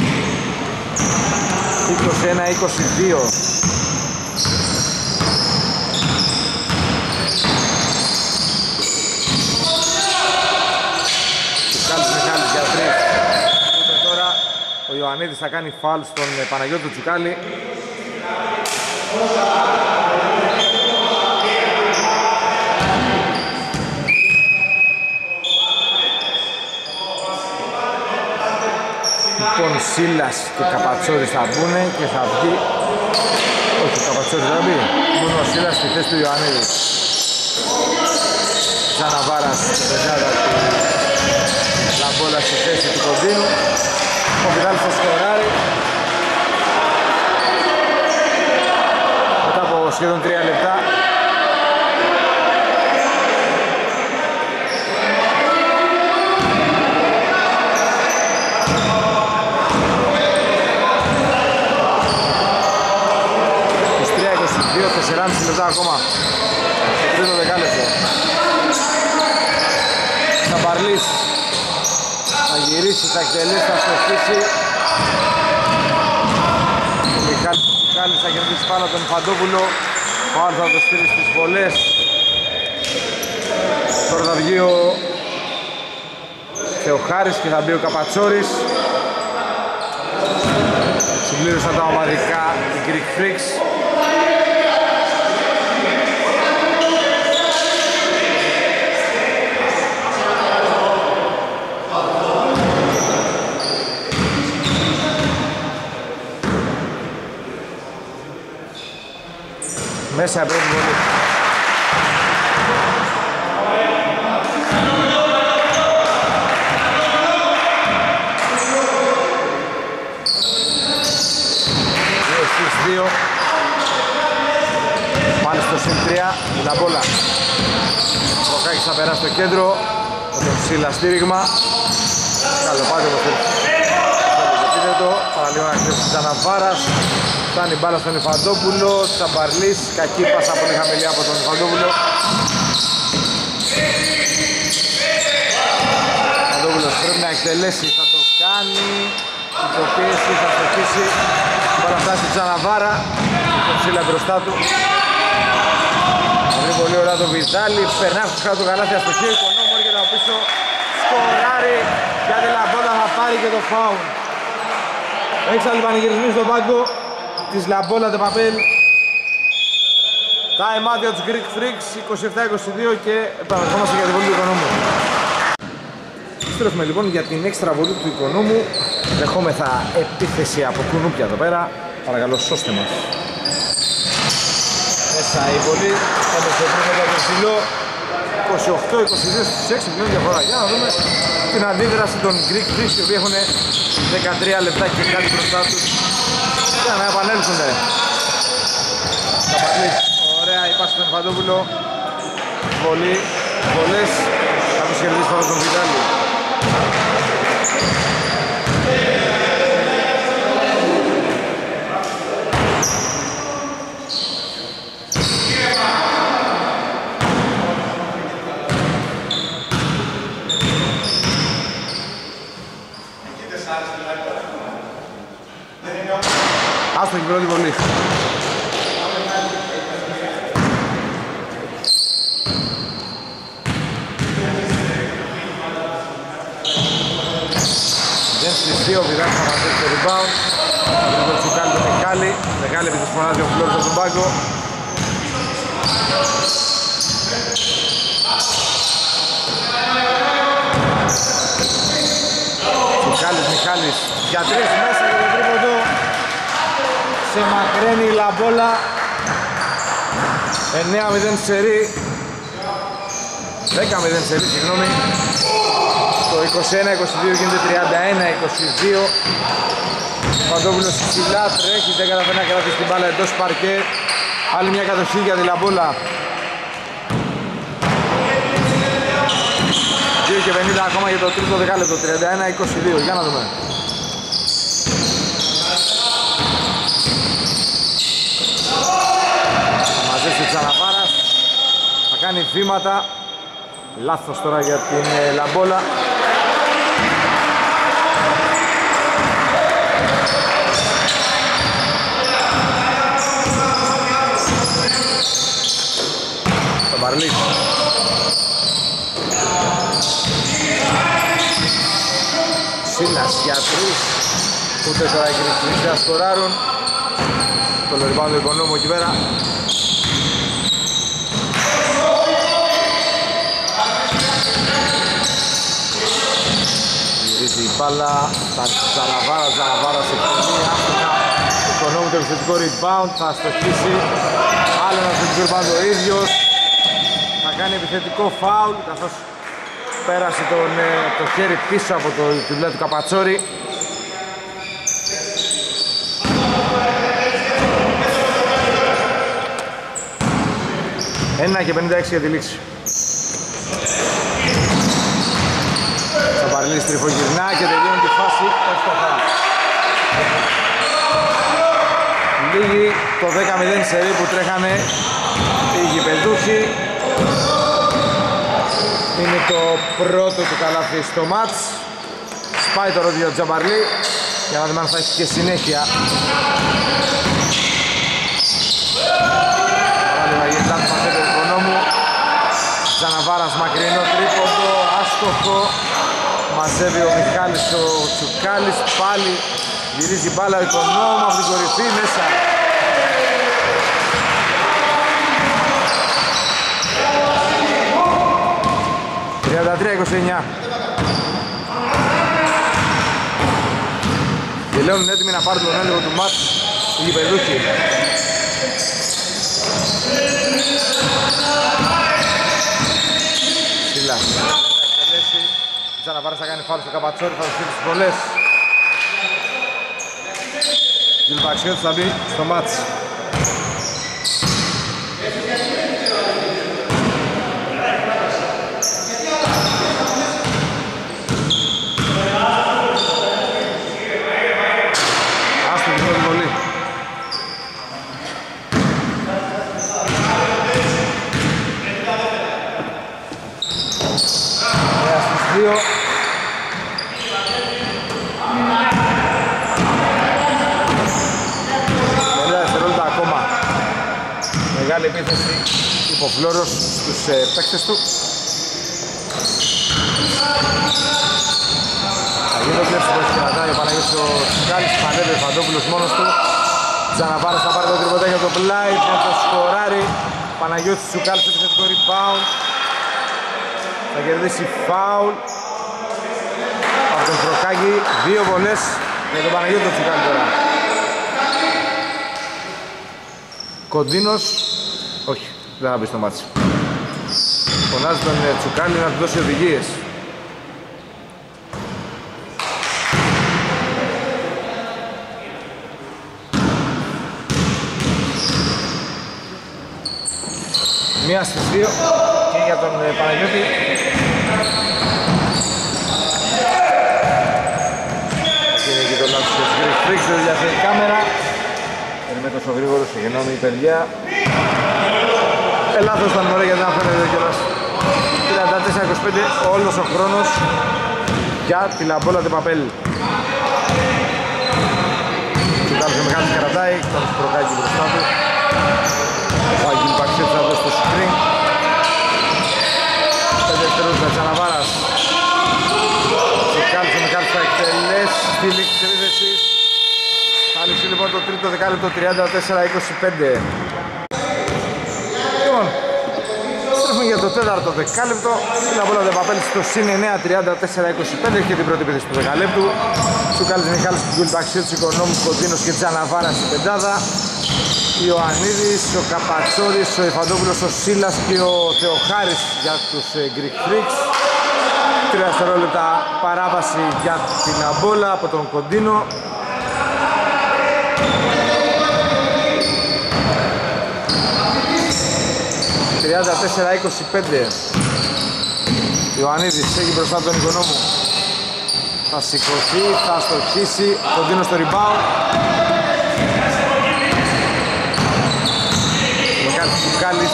21-22. Τσουκάλης Μιχάλης για 3. Ούτε τώρα ο Ιωαννίδης θα κάνει φάουλ στον Παναγιώτη του Τσουκάλη. Λοιπόν, Σίλας και Καπατσόρης θα μπουνε και θα βγει. Όχι, ο Καπατσόρης θα μπει. Μόνο ο Σίλας στη θέση του Ιωαννίδη. Τσαναβάρας στην πεζάδα του Λαμπόλα στη θέση του Κοντίνου. Ο Βιδάλης θα σκοράρει μετά από σχεδόν 3 λεπτά. Στις 3:22, 4,5 λεπτά ακόμα στο τρίτο δεκάλεπτο. Σαμπαρλής θα γυρίσει, θα εκτελέσει, θα στοχίσει. Ο Μιχάλης Τσουκάλης θα κερδίσει πάνω τον Φαντόπουλο. Ο άλλος θα το στείλει στις βολές. Τώρα θα βγει ο Θεοχάρης και θα μπει ο Καπατσόρης. Συμπλήρωσαν τα ομαδικά οι Greek Freaks. Μέσα από την βολή. Δύο. Πάλι στο συν 3, η Λαμπόλα. Ο Προκάκης θα περάσει στο κέντρο με τον Σίλα στήριγμα. Καλό πάτε το επίθετο. Παραλίγο να κλέψει Τζαναβάρας. Φτάνει μπάλα στον Ιφαντόπουλο. Τσαμπαρλής, κακή πάσα πολύ χαμηλή από τον Ιφαντόπουλο. Ιφαντόπουλος πρέπει να εκτελέσει, θα το κάνει. Υποπίεση, θα στοχίσει. Μπάλα φτάσει στη Τζαναβάρα. Τον Σίλα μπροστά του. Είναι πολύ ωραία το Βιδάλη. Περνάει στους κάτω καλάθια στο χείο. Οικονόμου έρχεται από πίσω. Σκοράρει. Γιατί Λαμπόλα θα πάρει και το φάουλ. Έχει ξαναπανηγυρισμή στον πάγκο της Λαμπόλα de Papel. Τα εμάδια τους Greek Freaks 27-22 και επαναρχόμαστε για την βολή του Οικονόμου. Στρέφουμε λοιπόν για την έξτρα βολή του Οικονόμου. Δεχόμεθα επίθεση από κουνούπια εδώ πέρα. Παρακαλώ σώστε μας. Μέσα η βολή. Έμεσε πριν για τον ψηλό. 28-22 στους 6 πλέον διαφορά. Για να δούμε την αντίδραση των Greek Freaks, οι οποίοι έχουν 13 λεπτά και κάτι μπροστά τους για να επανέλθουν. Καπαλής, ωραία η πάση στον Φαντόπουλο. Βολές. Θα τους κερδίσει τώρα τον Βιδάλη. Άστοχη πρώτη βολή. Δεν στις 2, ο Βιδάλης θα μαζέψει το rebound. Θα βρει το Τσουκάλι τον Μιχάλη. Μεγάλη επί της φωνάζει ο Φλόρος από τον πάγκο. Τσουκάλης, Μιχάλης για 3 μέσα για το τρίποντο. Σε μακραίνει η Λαμπόλα. 9-0 σερί. 10-0 σερί, συγγνώμη. Το 21-22 γίνεται 31-22. Παντόπουλος ψηλά τρέχει, δεν καταφέρει να κρατήσει την μπάλα εντός παρκέ. Άλλη μια κατοχή για τη Λαμπόλα. 2:50 ακόμα για το τρίτο δεκάλεπτο. 31-22, για να δούμε. Θα μαζέψει ο Τσαναβάρας. Θα κάνει βήματα. Λάθος τώρα για την Λαμπόλα. Στον Παρλίκ. Σίλας για 3. Ούτε τώρα οι Greek θα σκοράρουν. Το rebound του Οικονόμου εκεί πέρα. Γυρίζει η μπάλα, φτάνει στο Τζαναβάρα σε κοινή άφηνα. Οικονόμου το επιθετικό rebound, θα στοχίσει. Άλλο ένα επιθετικό rebound ο ίδιος. Θα κάνει κάνει επιθετικό φάουλ καθώς πέρασε το χέρι πίσω από το τυμπλέ του Καπατσόρη. Ένα και 56 για τη λήξη. Τσαμπαρλής τριφογυρνά και τελειώνει τη φάση εύστοχα. Λίγοι το 10-0 σερί που τρέχανε οι γηπεδούχοι. Είναι το πρώτο του καλάθι στο μάτς. Σπάει το ρόδιο Τζαμπαρλή για να δούμε αν θα έχει και συνέχεια. Πάλι Βαγγελτάς μαζεύει ο Οικονόμου. Τζαναβάρας μακρινό τρίποντο, άστοχο. Μαζεύει ο Μιχάλης ο Τσουκάλης, πάλι γυρίζει μπάλα ο Οικονόμου από την κορυφή μέσα. (33-29). Τελειώνουν έτοιμοι να πάρουν τον έλεγχο του μάτς οι γηπεδούχοι. Σίλας θα εκτελέσει. Τζαναβάρας θα κάνει φάουλ στο Καπατσόρι, θα δώσει τις βολές. Γιλβαξιώτης θα μπει στο μάτς. Μεγάλη επίθεση υποφλόρος στους παίκτες του. Θα γίνει το κλέψιμο που κρατάει ο Παναγιώτης ο Τσουκάλης, πανεύει ο Φαντόπουλος μόνος του. Τζαναβάρας θα πάρει το τριποντάκι από το πλάι, θα το σκοράρει. Παναγιώτης Τσουκάλης στο επιθετικό rebound. Θα κερδίσει φάουλ από τον Προκάκη. Δύο βολές για τον Παναγιώτη Τσουκάλη τώρα. Κοντίνος, όχι, δεν θα μπει στο μάτσι. Φωνάζει τον Τσουκάλη να του δώσει οδηγίες. Μία στις δύο και για τον Παναγιώτη. Είναι και το λάθος της Greek Freaks, δεν διαθέτει κάμερα. Είναι με τόσο γρήγορο, συγγνώμη παιδιά. Λάθος ήταν ωραία γιατί δεν φαίνεται κιόλας. 34-25 όλος ο χρόνος για τη Λαμπόλα de Papel. Τσουκάλης ο Μιχάλης κρατάει, τον Προκάκη μπροστά του. Ο Αγγίλ Παξιώτης θα δώσει το screen. 5 δευτερόλεπτα Τζαναβάρας. Τσουκάλης ο Μιχάλης θα εκτελέσει στη λήξη της επίθεσης. Θα λήξει λοιπόν το τρίτο δεκάλεπτο 34-25. Λοιπόν, στρέφουμε για το τέταρτο δεκάλεπτο. Η Λαμπόλα de Papel στο συν 9 34-25. Έχει και την πρώτη επίθεση του δεκαλέπτου. Τσουκάλης Μιχάλης, Αγγίλ Παξιώτης, Οικονόμου, Κοντίνος και Τζαναβάρας στην πεντάδα. Ιωαννίδης, ο Καπατσόρης, ο Ιφαντόπουλος, ο Σίλας και ο Θεοχάρης για τους Greek Freaks. 3 δευτερόλεπτα παράβαση για την Αμπόλα από τον Κοντίνο. (34-25). Ιωαννίδης έχει μπροστά τον Οικονόμου. Θα σηκωθεί, θα στοχίσει. Κοντίνο στο rebound. Τσουκάλης.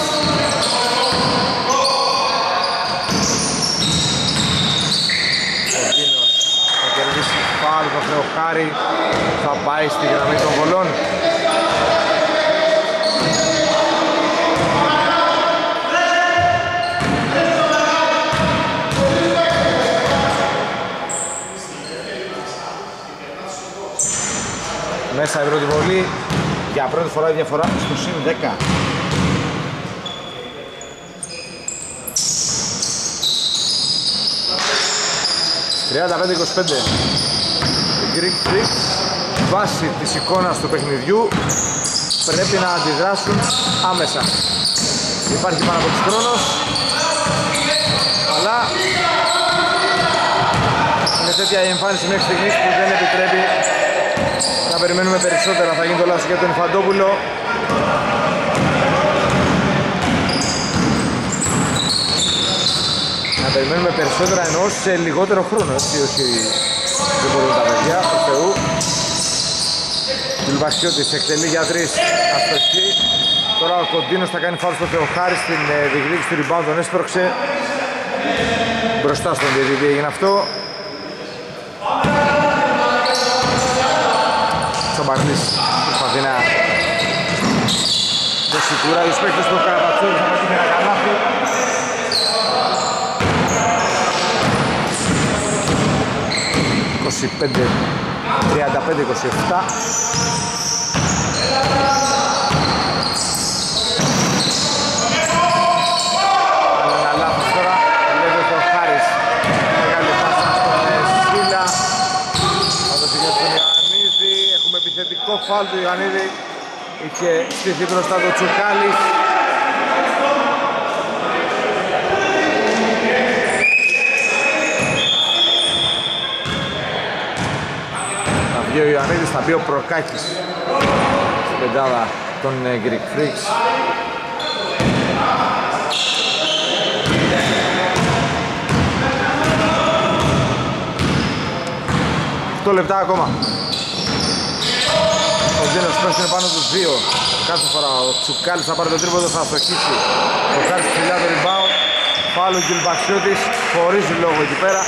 Κοντίνος θα κερδίσει φάουλ τον Θεοχάρη. Θα πάει στη γραμμή των βολών. Μέσα η πρώτη βολή. Για πρώτη φορά η διαφορά στο συν 10. (35-25). Οι Greek Freaks βάσει της εικόνας του παιχνιδιού πρέπει να αντιδράσουν άμεσα. Υπάρχει πάνω από τους χρόνος. τεράστια η εμφάνιση μέχρι στιγμής που δεν επιτρέπει να περιμένουμε περισσότερα. Θα γίνει το λάθος για τον Ιφαντόπουλο. Να περιμένουμε περισσότερα ενώ σε λιγότερο χρόνο, έτσι όσοι δεν μπορούν τα παιδιά, του Θεού. Τουλβασιώτης εκτελεί για 3, αστοχή. Τώρα ο Κοντίνος θα κάνει φάουλ στο Θεοχάρη στην διεκδίκηση του rebound, τον έσπρωξε. Μπροστά στον διαιτητή έγινε αυτό. Τσαμπαρνής προσπαθεί να δώσει κουράγιο στους παίκτες του Καραπατσόλου, θα πετύχει ένα καλάθι. «35-27». Επιθετικό φάουλ του Ιωαννίδη, είχε στηθεί μπροστά το Τσουκάλης. Θα βγει ο Ιωαννίδης, θα μπει ο Προκάκης στην πεντάδα των Greek Freaks. 8 λεπτά ακόμα. Ο Ντένος πέφτει πάνω τους 2. Κάθε φορά ο Τσουκάλης θα πάρει το τρίποντο, θα αστοχίσει. Ο Κάρης ψηλά το rebound. Πάλι ο Γκυλμπαξιώτης χωρίς λόγο εκεί πέρα.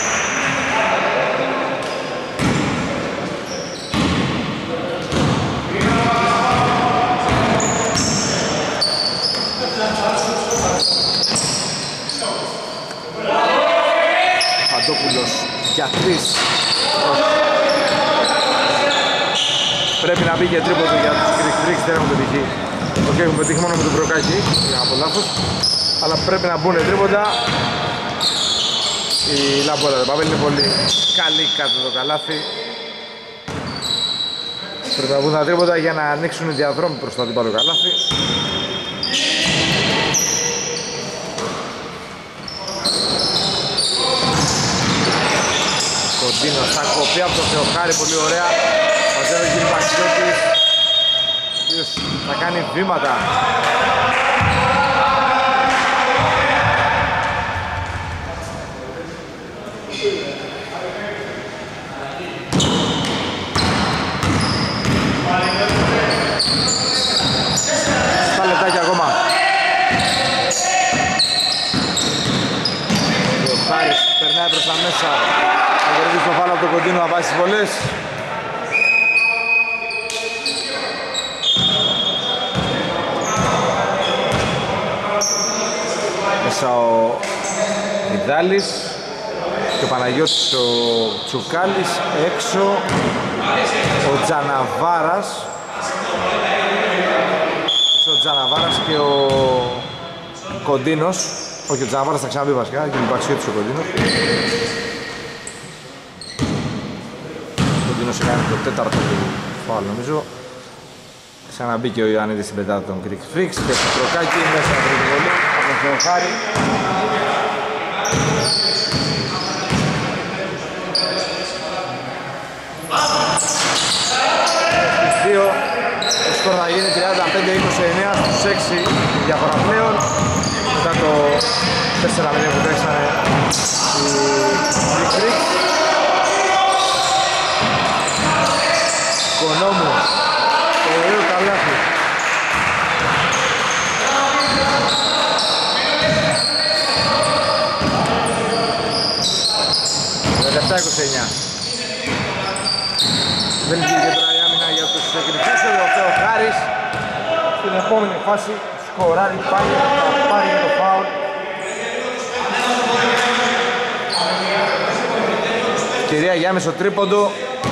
Φαντόπουλος για 3. Πρέπει να μπει και τρίποντο για τους Greek Freaks, δεν έχουν πετύχει. Όχι, έχουν πετύχει μόνο με τον Προκάκη, για από λάθος. Αλλά πρέπει να μπουν τρίποντα. Η Λαμπόλα του Παπέλ είναι πολύ καλή κάτω το καλάθι. Πρέπει να μπουν τα τρίποντα για να ανοίξουν οι διαδρόμοι προς το αντίπαλο καλάθι. Κοντίνος θα κοπεί από το Θεοχάρη, πολύ ωραία. Μαζεύει ο Γκυλμπαξιώτης, ο οποίος θα κάνει βήματα. Στα λεπτάκια ακόμα. Ο Χάρης περνάει προς τα μέσα. Θα κερδίσει το φάουλ από το Κοντίνο, να πάει στις βολές. Μέσα ο Βιδάλης και ο Παναγιώτης, ο Τσουκάλης έξω, ο Τζαναβάρας και ο Κοντίνος. Όχι, ο Τζαναβάρας θα ξαναμπεί βασικά και ο Μπαξιώτης ο Κοντίνος. Ο Κοντίνος έκανε το τέταρτο του φάουλ νομίζω. Ξαναμπήκε ο Ιωαννίδης στην πεντάδα των Greek Freaks και στο Προκάκι μέσα από την βολή από τον Θεοχάρη. Δύο, το σκορ να γίνει 35-29 στους 6 διαφορά πλέον. Μετά το 4-0 που τρέξανε οι Greek Freaks. Κονόμου. Ωραίο καλάθι. 17-29. Δεν βγήκε τώρα η άμυνα για τους εκρηκτούς. Ο Θεοχάρης στην επόμενη φάση σκοράρει πάλι, θα πάρει το φάουλ. Ευκαιρία για άμεσο τρίποντο.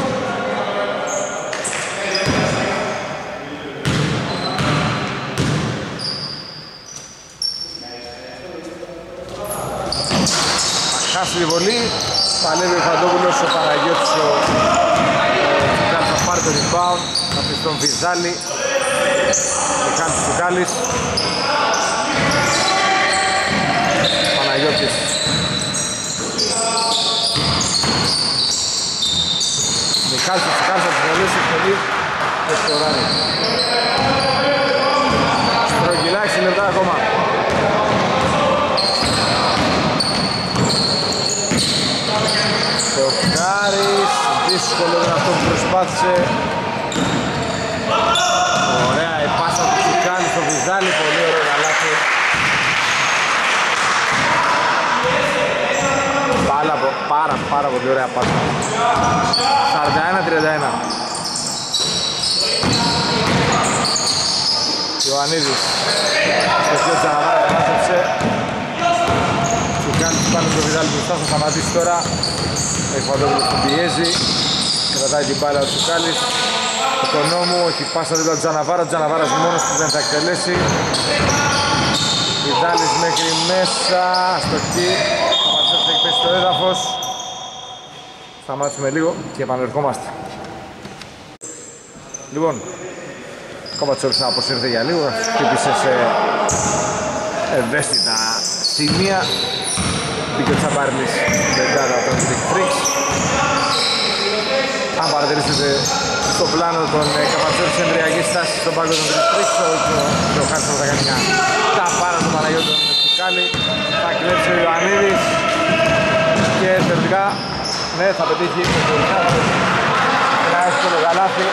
Χάσει τη βολή, παλεύει ο Φαντόπουλος, ο Παναγιώτης, ο Τσουκάλης θα πάρει το rebound, θα πει στον Βυζάλη, Μιχάλης Τσουκάλης, Παναγιώτης. Μιχάλης ο Τσικάρης από τις βολές εκτελεί και σκοράρει. Στρογγυλά 6 λεπτά ακόμα. Θεοχάρης, δύσκολο είναι αυτό που προσπάθησε. Ωραία η πάσα του Τσικάλη στο Βυζάλη, πολύ ωραίο καλάθι. Πάρα πολύ ωραία πάσα. 41-31. Ιωαννίδης στο χείο της Αναβάρας κατάστεψε. Τσικάλης πάνω στο Βυζάλη μπροστά, θα σταματήσει τώρα. Έχει Φαντόπουλος που πιέζει. Κρατάει την μπάλα ο Τσικάλης. Τον νόμο, έχει πάσα δίπλα του Τζαναβάρα. Τζαναβάρας μόνος του δεν θα εκτελέσει. Βυζάλης μέχρι μέσα. Αστοχή. Ο Μαρσέλος έχει πέσει στο έδαφος. Σταμάτησουμε λίγο και επανερχόμαστε. Λοιπόν, Κόβατσος να αποσύρθει για λίγο. Χτύπησε σε ευαίσθητα σημεία. Μπήκε ο Τσαμπάρλης δεκάδα των Big Freaks. Αν παρατηρήσετε στο πλάνο των Καπατσόρης της εμβριακής στάσης στον πάγκο των Big Freaks, ο Χάρτος θα κάνει μια ταπάρα του Παναγιώτου τον Τσικάλη. Θα κλέψει ο Ιωαννίδης και τελικά ναι, θα πετύχει ένα εύκολο καλάθι.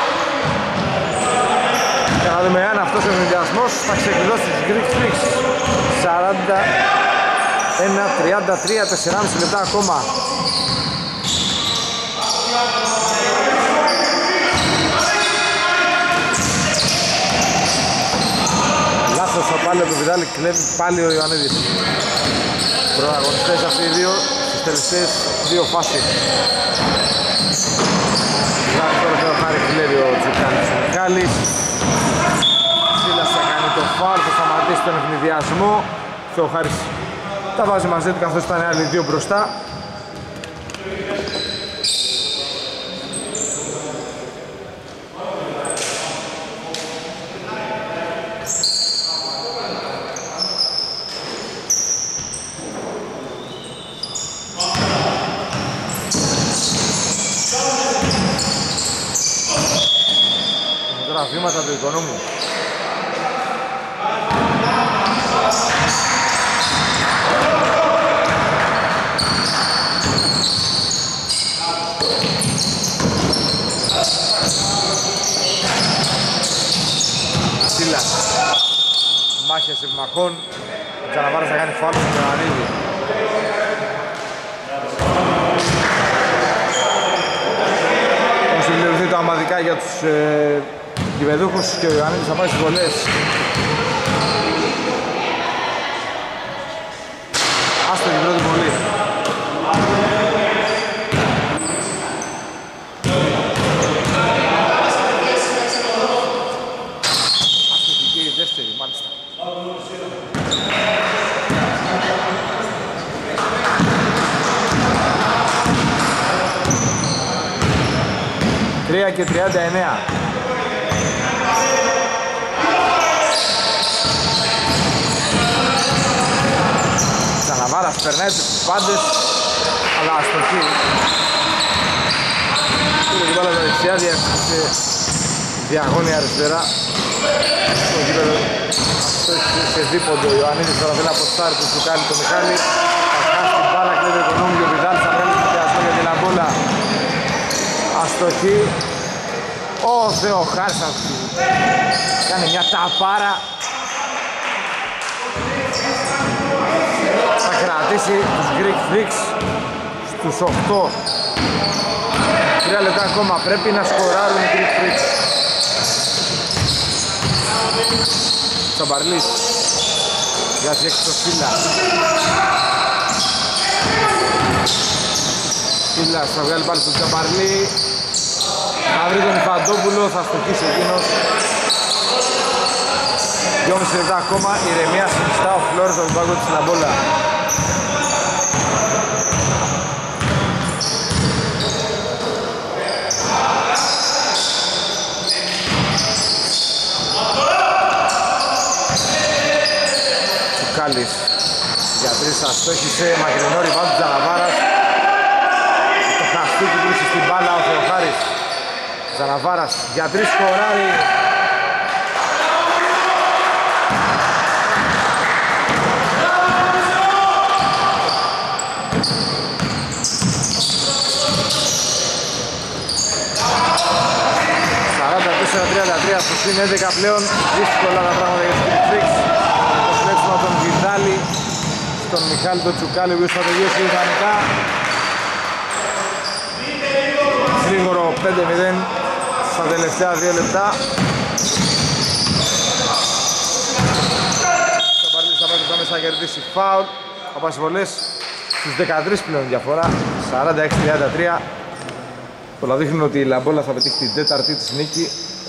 Και να δούμε αν αυτός ο ενδιασμός θα ξεκλειδώσει τις Greek Freaks. 41-33, 4,5 λεπτά ακόμα. Λάθος ο πάλι του Βιδάλη, κλέβει πάλι ο Ιωαννίδης. Πρωταγωνιστές αυτοί οι δύο στις τελευταίες δύο φάσεις. Τώρα θα πάρει κλέβει ο Τσικάλης ο Μιχάλης. Σίλας θα κάνει το φάουλ, θα σταματήσει τον ευνηδιασμό. Και ο Χάρης τα βάζει μαζί του καθώς ήταν άλλοι δύο μπροστά. Τώρα βήματα του Οικονόμου. Σίλας. Μάχες επιμαχών. Ο Τζαναβάρας θα κάνει φάουλ στον Ιωαννίδη. Όμως συμπληρωθεί το αμαδικά για τους γηπεδούχους και ο Ιωαννίδης θα πάει στις βολές. Άστο την πρώτη βολή. Άστοχη και η δεύτερη μάλιστα. Τρία και 39. Ξαναβάρας περνάει τους πάντες, αλλά αστοχή. Πήρε την μπάλα τα δεξιά, διαχείρισε διαγώνια αριστερά. Στο γήπεδο αστοχή σε δίποντο. Ο Ιωαννίδης τώρα θέλει από στάρι του Τσουκάλη το Μιχάλη. Θα χάσει την μπάλα, κλέβει ο Οικονόμου, ο Βιδάλης θα βγάλει συνδυασμό για την αμπόλα. Αστοχή. Ο Θεοχάρης θα κάνει μια ταπάρα. Θα κρατήσει τους Greek Freaks στους 8. 3 λεπτά ακόμα, πρέπει να σκοράρουν οι Greek Freaks. Τσαμπαρλής βγάζει έξω το Σίλα. Σίλας θα βγάλει πάλι στον Τσαμπαρλή. Θα βρει τον Φαντόπουλο, θα στοχίσει εκείνος. 2,5 λεπτά ακόμα, ηρεμία συνιστά ο Φλόρης από τον πάγκο της Λαμπόλα. Τσουκάλης για 3 αστόχησε, μακρινό ριβάν του Τζαναβάρας. Το χαστούκι βρίσκει στην μπάλα ο Θεοχάρης. Τζαναβάρας για 3 σκοράρει. Στο συν 11 πλέον, δύσκολα τα πράγματα για τους Greek Freaks. Το φλέξιμο τον Βιδάλη στον Μιχάλη τον Τσουκάλη, ο οποίος θα τελειώσει ιδανικά. Γρήγορο 5-0 στα τελευταία 2 λεπτά. Το Παρτίζαν θα πάρει το μέσα να κερδίσει φάουλ. Από ασβολές στους 13 πλέον διαφορά, 46-33. Πολλά δείχνουν ότι η Λαμπόλα θα πετύχει την τέταρτη της νίκη.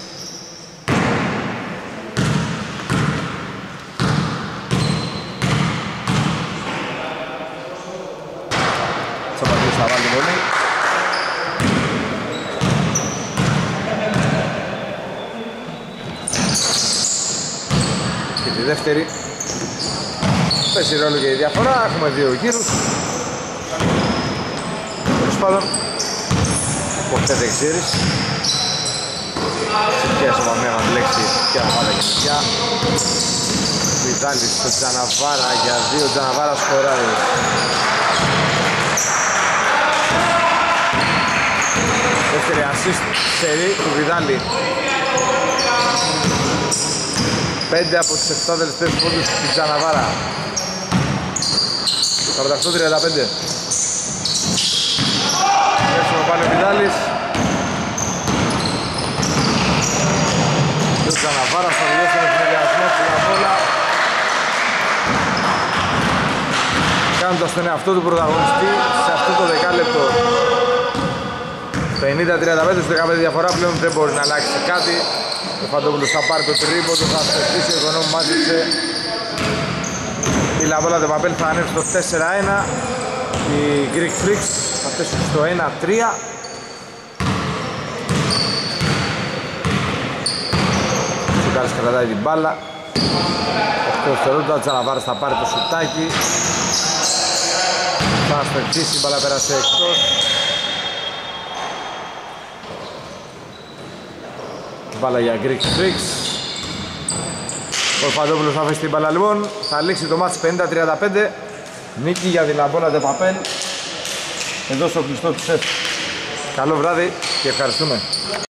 Θα βάλει βολή. Και τη δεύτερη παίζει ρόλο και η διαφορά. Έχουμε 2 γύρους. Τέλος πάντων, ποτέ δεν ξέρεις. Συνεχεία στο μία να μπλέξει και να βάλει και νησιά. Βιδάλης στο Τζαναβάρα για 2, Τζαναβάρα σκοράρει. Δεύτερη assist σερί του Βιδάλη. 5 από τις 7 τελευταίες πόντους του Τζαναβάρα. 48-35. Έσουμε πάλι ο Βιδάλης. Και ο Τζαναβάρας θα δουλειώσει με τον εγκασμό του Λαμπόλα, κάνοντας τον εαυτό του πρωταγωνιστή σε αυτό το δεκάλεπτο. 50-35 στους 15 διαφορά, πλέον δεν μπορεί να αλλάξει κάτι. Ο Φαντόπουλος θα πάρει το τρίποντο, θα στεφτήσει, ο Οικονόμου μάζεψε. Η Λαμπόλα Δεπαπέλ θα ανέβει στο 4-1. Οι Greek Freaks θα φτάσουν στο 1-3. Ο Τσουκάλης κρατάει την μπάλα. 8 δευτερόλεπτα, ο Τζαναβάρας θα πάρει το σουτάκι. Θα στεφτήσει, η μπάλα πέρασε εκτός. Μπάλα για Greek Freaks. Ο Φαντόπουλος θα αφήσει την μπάλα λοιπόν. Θα λήξει το μάτς 50-35. Νίκη για την Λαμπόλα Δεπαπέλ εδώ στο κλειστό του σεφ. Καλό βράδυ και ευχαριστούμε.